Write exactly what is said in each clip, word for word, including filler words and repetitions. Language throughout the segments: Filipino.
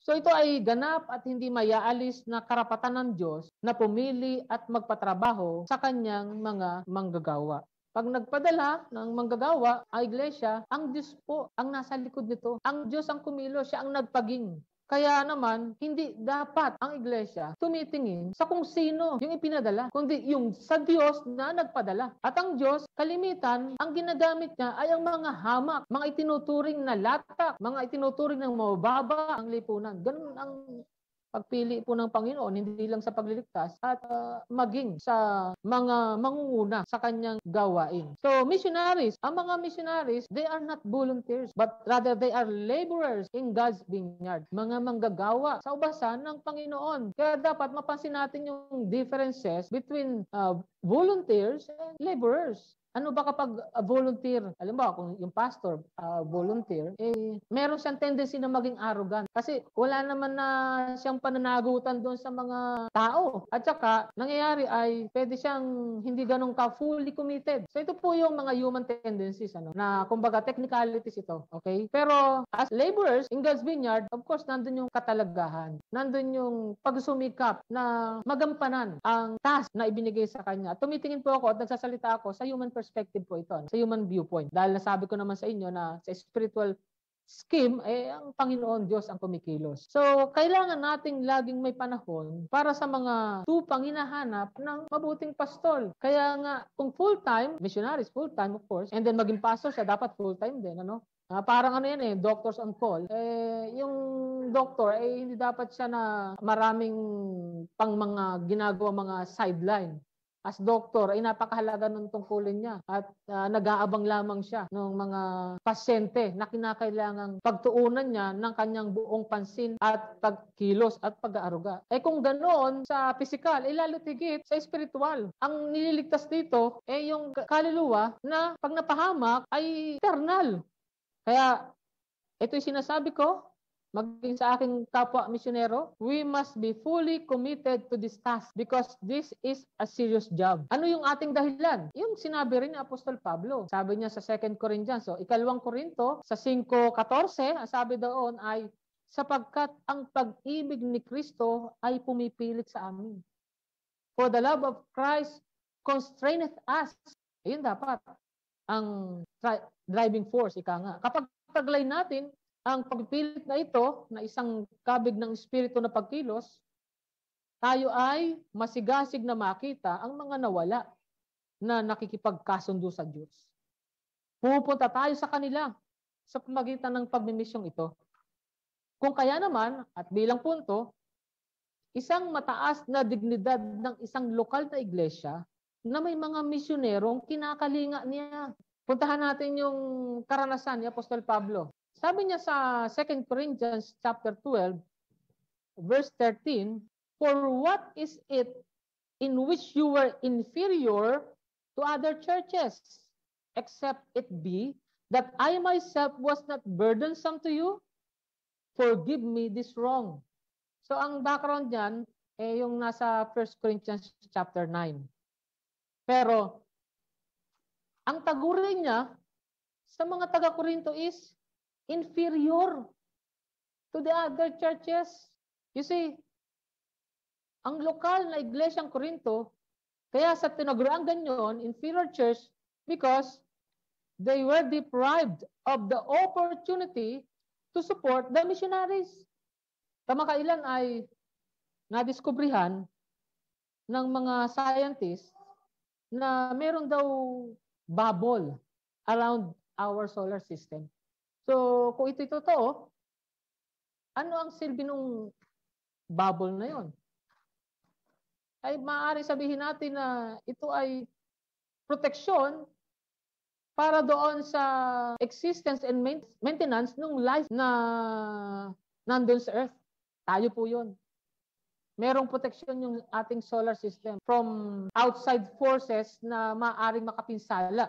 So ito ay ganap at hindi mayaalis na karapatan ng Diyos na pumili at magpatrabaho sa kanyang mga manggagawa. Pag nagpadala ng manggagawa ang iglesia, ang Diyos po ang nasa likod nito. Ang Diyos ang kumilos, siya ang nagpaging. Kaya naman, hindi dapat ang iglesia tumitingin sa kung sino yung ipinadala, kundi yung sa Diyos na nagpadala. At ang Diyos, kalimitan, ang ginagamit niya ay ang mga hamak, mga itinuturing na latak, mga itinuturing ng mababa ang lipunan. Ganun ang pagpili po ng Panginoon, hindi lang sa pagliligtas at uh, maging sa mga mangunguna sa kanyang gawain. So, missionaries, ang mga missionaries, they are not volunteers, but rather they are laborers in God's vineyard. Mga manggagawa sa ubasan ng Panginoon. Kaya dapat mapansin natin yung differences between uh, volunteers and laborers. Ano ba kapag uh, volunteer? Alam mo, kung yung pastor, uh, volunteer, eh, meron siyang tendency na maging arrogant. Kasi wala naman na siyang pananagutan doon sa mga tao. At saka, nangyayari ay pwede siyang hindi ganun ka fully committed. So ito po yung mga human tendencies, ano, na kumbaga technicalities ito. Okay? Pero as laborers in God's vineyard, of course, nandun yung katalagahan. Nandun yung pagsumikap na magampanan ang task na ibinigay sa kanya. At tumitingin po ako at nagsasalita ako sa human perspective po ito, sa human viewpoint. Dahil nasabi ko naman sa inyo na sa spiritual scheme, eh, ang Panginoon Diyos ang kumikilos. So, kailangan nating laging may panahon para sa mga tupang hinahanap ng mabuting pastol. Kaya nga, kung full-time, missionaries full-time of course, and then maging pastor siya, dapat full-time din, ano? Uh, parang ano yan eh, doctors on call. Eh, yung doctor, eh, hindi dapat siya na maraming pang mga ginagawa mga sideline. As doktor, ay napakahalaga ng tungkulin niya at uh, nag-aabang lamang siya ng mga pasyente na kinakailangang pagtuunan niya ng kanyang buong pansin at pagkilos at pag-aaruga. Eh kung ganoon sa physical, eh lalo tigit sa spiritual. Ang nililigtas dito, eh yung kaluluwa na pag napahamak ay eternal. Kaya ito yung sinasabi ko, maging sa aking kapwa misyonero, we must be fully committed to this task because this is a serious job. Ano yung ating dahilan? Yung sinabi rin ni Apostol Pablo. Sabi niya sa Second Corinthians, so ikalawang Korinto, sa five fourteen, ang sabi doon ay, sapagkat ang pag-ibig ni Kristo ay pumipilit sa amin. For the love of Christ constraineth us. Ayun dapat ang driving force, ika nga. Kapag taglay natin ang pagpilit na ito, na isang kabig ng espiritu na pagkilos, tayo ay masigasig na makita ang mga nawala na nakikipagkasundo sa Diyos. Pupunta tayo sa kanila sa pamagitan ng pagmimisyong ito. Kung kaya naman, at bilang punto, isang mataas na dignidad ng isang lokal na iglesia na may mga misyonerong kinakalinga niya. Puntahan natin yung karanasan ni Apostol Pablo. Sabi niya sa Second Corinthians chapter twelve, verse thirteen, for what is it in which you were inferior to other churches, except it be that I myself was not burdensome to you? Forgive me this wrong. So ang background niyan, eh, yung nasa First Corinthians chapter nine. Pero, ang tagurin niya sa mga taga-Korinto is inferior to the other churches. You see, ang lokal na iglesyang Korinto, kaya sa tinaguriang ganyan, inferior church, because they were deprived of the opportunity to support the missionaries. Kamakailan ay nadiskubrihan ng mga scientists na meron daw bubble around our solar system. So, kung ito'y totoo, ano ang silbi ng bubble na yon? Ay maaari sabihin natin na ito ay proteksyon para doon sa existence and maintenance ng life na nandun sa Earth. Tayo po yun. Merong proteksyon yung ating solar system from outside forces na maaaring makapinsala.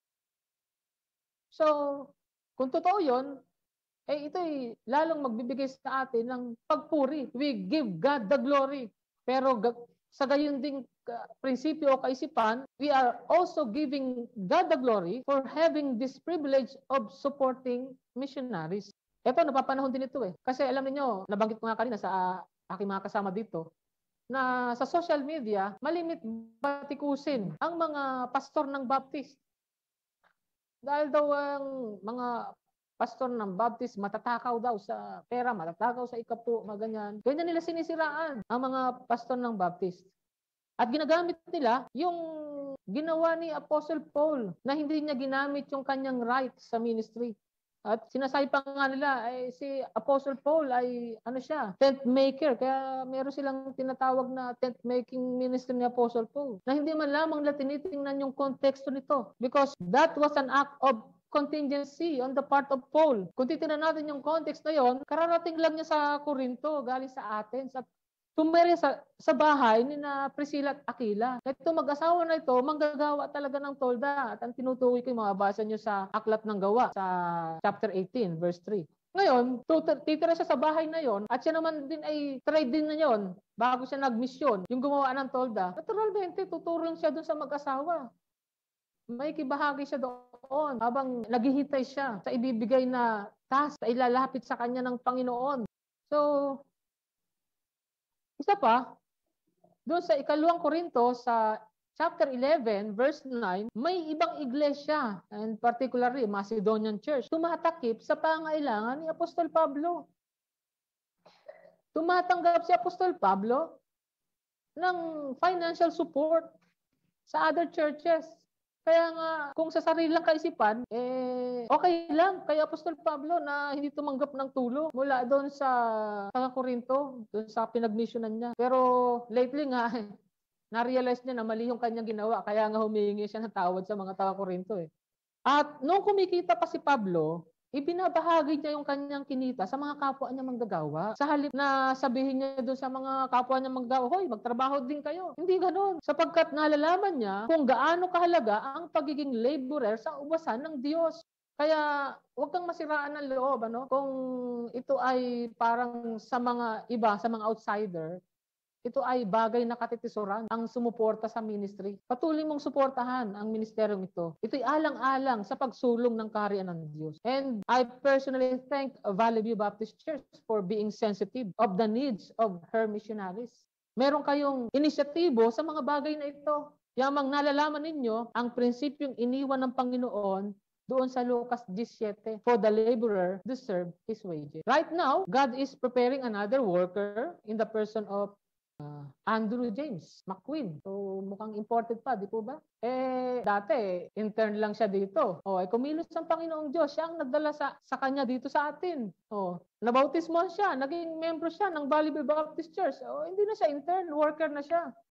So, kung totoo yun, eh ito'y lalong magbibigay sa atin ng pagpuri. We give God the glory. Pero sa gayon ding uh, prinsipyo o kaisipan, we are also giving God the glory for having this privilege of supporting missionaries. Ito, napapanahon din ito eh. Kasi alam niyo, nabanggit ko nga kanina sa uh, aking mga kasama dito, na sa social media, malimit batikusin ang mga pastor ng Baptist. Dahil daw ang mga pastor ng Baptist matatakaw daw sa pera, matatakaw sa ikapu, mga ganyan. Ganyan nila sinisiraan ang mga pastor ng Baptist. At ginagamit nila yung ginawa ni Apostle Paul na hindi niya ginamit yung kanyang right sa ministry. At sinasabi pa nga nila, ay si Apostle Paul ay ano siya, tent maker. Kaya meron silang tinatawag na tent making ministry ni Apostle Paul. Na hindi man lamang na tinitingnan yung konteksto nito. Because that was an act of contingency on the part of Paul. Kung titingnan natin yung context na yon, kararating lang niya sa Corinto, galing sa Athens. At tumere sa, sa bahay ni na Priscilla at Aquila. Ito mag-asawa na ito, manggagawa talaga ng tolda. At ang tinutukoy ko, mababasa nyo sa Aklat ng Gawa, sa chapter eighteen, verse three. Ngayon, titira siya sa bahay na yon at siya naman din ay trade din na yon bago siya nag-mission, yung gumawa ng tolda. Naturalmente, tutulong siya dun sa mag-asawa. May kibahagi siya doon habang naghihintay siya sa ibibigay na task na ilalapit sa kanya ng Panginoon. So, isa pa, doon sa ikalawang Korinto, sa chapter eleven, verse nine, may ibang iglesia, and particularly Macedonian Church, tumatakip sa pangailangan ni Apostol Pablo. Tumatanggap si Apostol Pablo ng financial support sa other churches. Kaya nga, kung sa sarilang kaisipan, eh, okay lang kay Apostol Pablo na hindi tumanggap ng tulong mula doon sa taga-Korinto, doon sa pinag-missionan niya. Pero lately nga, na-realize niya na mali yung kanyang ginawa, kaya nga humingi siya ng tawad sa mga taga-Korinto eh. At nung kumikita pa si Pablo, ibinabahagi niya yung kanyang kinita sa mga kapwa niya manggagawa. Sa halip na sabihin niya doon sa mga kapwa niya manggagawa, hoy, magtrabaho din kayo. Hindi ganoon. Sapagkat nalalaman niya kung gaano kahalaga ang pagiging laborer sa ubasan ng Diyos. Kaya huwag kang masiraan ng loob. Ano? Kung ito ay parang sa mga iba, sa mga outsider, ito ay bagay na katitisuran ang sumuporta sa ministry. Patuloy mong suportahan ang ministeryong ito. Ito'y alang-alang sa pagsulong ng kaharian ng Diyos. And I personally thank Valley View Baptist Church for being sensitive of the needs of her missionaries. Meron kayong inisyatibo sa mga bagay na ito. Yamang nalalaman ninyo ang prinsipyong iniwan ng Panginoon doon sa Lucas seventeen, for the laborer deserve his wages. Right now, God is preparing another worker in the person of Uh, Andrew James McQueen. So, mukhang imported pa, di po ba? Eh, dati, intern lang siya dito. O, eh, kumilos ang Panginoong Diyos. Siya ang nagdala sa, sa kanya dito sa atin. O, nabautismo siya. Naging membro siya ng Valley View Baptist Church. O, hindi na siya intern. Worker na siya.